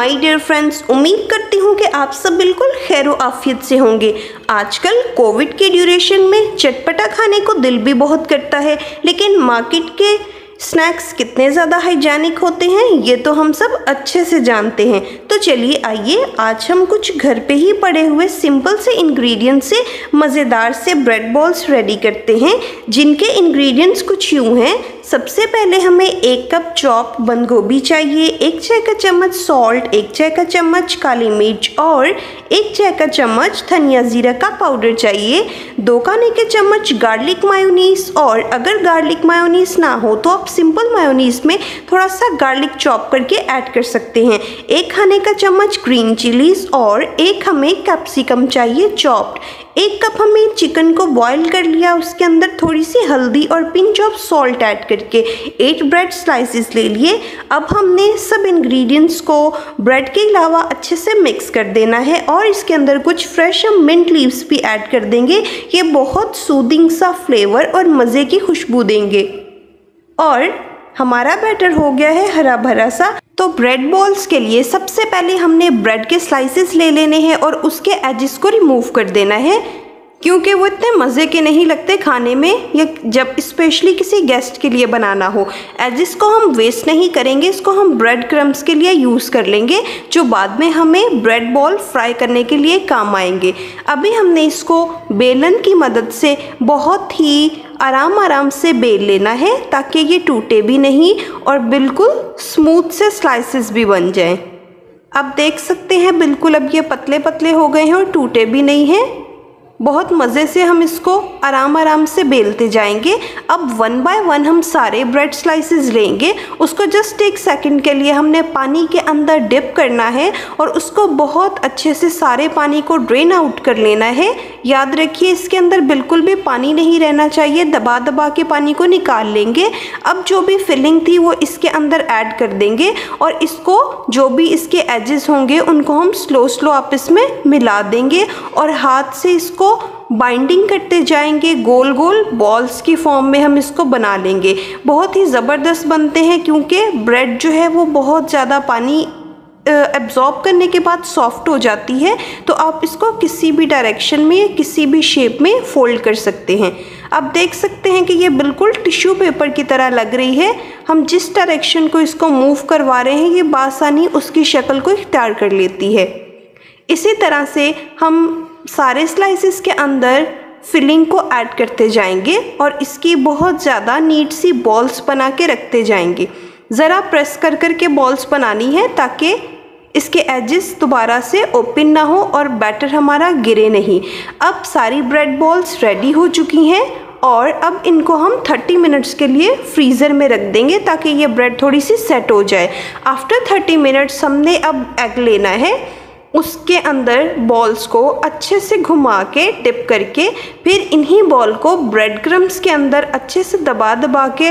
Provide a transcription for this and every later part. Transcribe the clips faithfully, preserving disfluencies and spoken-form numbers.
My dear friends, उम्मीद करती हूँ कि आप सब बिल्कुल खैरो आफियत से होंगे। आजकल कोविड के ड्यूरेशन में चटपटा खाने को दिल भी बहुत करता है, लेकिन मार्केट के स्नैक्स कितने ज़्यादा हाइजेनिक होते हैं ये तो हम सब अच्छे से जानते हैं। तो चलिए आइए आज हम कुछ घर पे ही पड़े हुए सिंपल से इंग्रेडिएंट्स से मज़ेदार से ब्रेड बॉल्स रेडी करते हैं, जिनके इंग्रेडिएंट्स कुछ यूँ हैं। सबसे पहले हमें एक कप चॉप बंद गोभी चाहिए, एक चाय का चम्मच सॉल्ट, एक चाय का चम्मच काली मिर्च और एक चाय का चम्मच धनिया जीरा का पाउडर चाहिए, दो खाने के चम्मच गार्लिक मायोनीज, और अगर गार्लिक मायोनीज ना हो तो आप सिंपल मायोनीज में थोड़ा सा गार्लिक चॉप करके ऐड कर सकते हैं, एक खाने का चम्मच ग्रीन चिलीज और एक हमें कैप्सिकम चाहिए चॉप्ड। एक कप हमने चिकन को बॉईल कर लिया, उसके अंदर थोड़ी सी हल्दी और पिंच ऑफ सॉल्ट ऐड करके एट ब्रेड स्लाइसेस ले लिए। अब हमने सब इंग्रेडिएंट्स को ब्रेड के अलावा अच्छे से मिक्स कर देना है और इसके अंदर कुछ फ्रेश हम मिंट लीव्स भी ऐड कर देंगे। ये बहुत सूदिंग सा फ्लेवर और मज़े की खुशबू देंगे। और हमारा बैटर हो गया है हरा भरा सा। तो ब्रेड बॉल्स के लिए सबसे पहले हमने ब्रेड के स्लाइसेस ले लेने हैं और उसके एजेस को रिमूव कर देना है, क्योंकि वो इतने मज़े के नहीं लगते खाने में, या जब स्पेशली किसी गेस्ट के लिए बनाना हो। एजेस को हम वेस्ट नहीं करेंगे, इसको हम ब्रेड क्रम्स के लिए यूज़ कर लेंगे, जो बाद में हमें ब्रेड बॉल फ्राई करने के लिए काम आएंगे। अभी हमने इसको बेलन की मदद से बहुत ही आराम आराम से बेल लेना है, ताकि ये टूटे भी नहीं और बिल्कुल स्मूथ से स्लाइसेस भी बन जाएं। अब देख सकते हैं बिल्कुल अब ये पतले पतले हो गए हैं और टूटे भी नहीं हैं। बहुत मज़े से हम इसको आराम आराम से बेलते जाएंगे। अब वन बाय वन हम सारे ब्रेड स्लाइसेस लेंगे, उसको जस्ट एक सेकंड के लिए हमने पानी के अंदर डिप करना है और उसको बहुत अच्छे से सारे पानी को ड्रेन आउट कर लेना है। याद रखिए इसके अंदर बिल्कुल भी पानी नहीं रहना चाहिए, दबा दबा के पानी को निकाल लेंगे। अब जो भी फिलिंग थी वो इसके अंदर ऐड कर देंगे और इसको जो भी इसके एजेस होंगे उनको हम स्लो स्लो आपस में मिला देंगे और हाथ से इसको बाइंडिंग करते जाएंगे। गोल गोल बॉल्स की फॉर्म में हम इसको बना लेंगे। बहुत ही ज़बरदस्त बनते हैं, क्योंकि ब्रेड जो है वो बहुत ज़्यादा पानी एब्जॉर्ब करने के बाद सॉफ्ट हो जाती है। तो आप इसको किसी भी डायरेक्शन में किसी भी शेप में फोल्ड कर सकते हैं। अब देख सकते हैं कि ये बिल्कुल टिश्यू पेपर की तरह लग रही है। हम जिस डायरेक्शन को इसको मूव करवा रहे हैं ये बासानी उसकी शक्ल को इख्तियार कर लेती है। इसी तरह से हम सारे स्लाइसेस के अंदर फिलिंग को ऐड करते जाएंगे और इसकी बहुत ज़्यादा नीट सी बॉल्स बना के रखते जाएंगे। ज़रा प्रेस कर कर के बॉल्स बनानी है ताकि इसके एजेस दोबारा से ओपन ना हो और बैटर हमारा गिरे नहीं। अब सारी ब्रेड बॉल्स रेडी हो चुकी हैं और अब इनको हम थर्टी मिनट्स के लिए फ्रीज़र में रख देंगे ताकि ये ब्रेड थोड़ी सी सेट हो जाए। आफ्टर थर्टी मिनट्स हमने अब एग लेना है, उसके अंदर बॉल्स को अच्छे से घुमा के डिप करके फिर इन्हीं बॉल को ब्रेड क्रम्स के अंदर अच्छे से दबा दबा के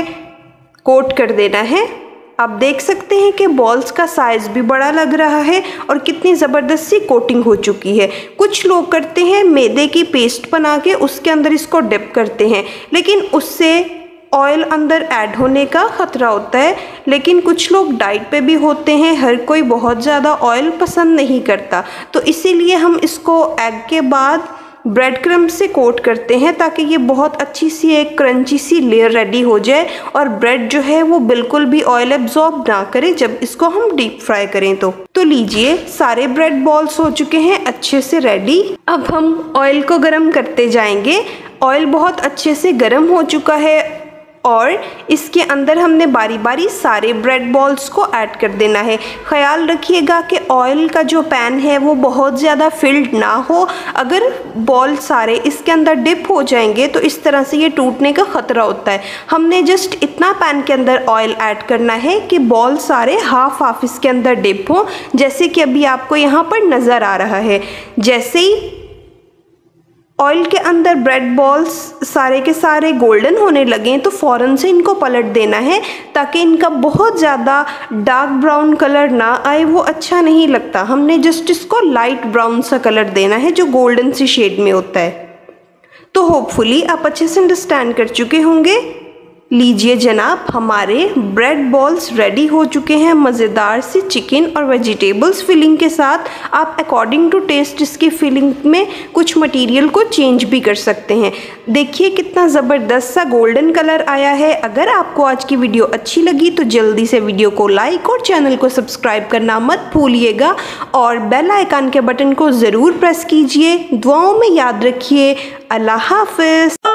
कोट कर देना है। आप देख सकते हैं कि बॉल्स का साइज़ भी बड़ा लग रहा है और कितनी ज़बरदस्त सी कोटिंग हो चुकी है। कुछ लोग करते हैं मैदे की पेस्ट बना के उसके अंदर इसको डिप करते हैं, लेकिन उससे ऑयल अंदर ऐड होने का ख़तरा होता है। लेकिन कुछ लोग डाइट पे भी होते हैं, हर कोई बहुत ज़्यादा ऑयल पसंद नहीं करता, तो इसीलिए हम इसको एग के बाद ब्रेड क्रम्ब से कोट करते हैं ताकि ये बहुत अच्छी सी एक क्रंची सी लेयर रेडी हो जाए और ब्रेड जो है वो बिल्कुल भी ऑयल एब्जॉर्ब ना करे जब इसको हम डीप फ्राई करें। तो तो लीजिए सारे ब्रेड बॉल्स हो चुके हैं अच्छे से रेडी। अब हम ऑयल को गर्म करते जाएंगे। ऑयल बहुत अच्छे से गर्म हो चुका है और इसके अंदर हमने बारी बारी सारे ब्रेड बॉल्स को ऐड कर देना है। ख्याल रखिएगा कि ऑयल का जो पैन है वो बहुत ज़्यादा फिल्ड ना हो। अगर बॉल सारे इसके अंदर डिप हो जाएंगे तो इस तरह से ये टूटने का ख़तरा होता है। हमने जस्ट इतना पैन के अंदर ऑयल ऐड करना है कि बॉल सारे हाफ हाफ इसके अंदर डिप हो, जैसे कि अभी आपको यहाँ पर नज़र आ रहा है। जैसे ही ऑयल के अंदर ब्रेड बॉल्स सारे के सारे गोल्डन होने लगें तो फ़ौरन से इनको पलट देना है ताकि इनका बहुत ज़्यादा डार्क ब्राउन कलर ना आए, वो अच्छा नहीं लगता। हमने जस्ट इसको लाइट ब्राउन सा कलर देना है जो गोल्डन सी शेड में होता है। तो होपफुली आप अच्छे से अंडरस्टैंड कर चुके होंगे लीजिए जनाब, हमारे ब्रेड बॉल्स रेडी हो चुके हैं मज़ेदार सी चिकन और वेजिटेबल्स फिलिंग के साथ। आप अकॉर्डिंग टू टेस्ट इसकी फिलिंग में कुछ मटेरियल को चेंज भी कर सकते हैं। देखिए कितना ज़बरदस्त सा गोल्डन कलर आया है। अगर आपको आज की वीडियो अच्छी लगी तो जल्दी से वीडियो को लाइक और चैनल को सब्सक्राइब करना मत भूलिएगा और बेल आइकन के बटन को ज़रूर प्रेस कीजिए। दुआओं में याद रखिए। अल्लाह हाफ़िज़।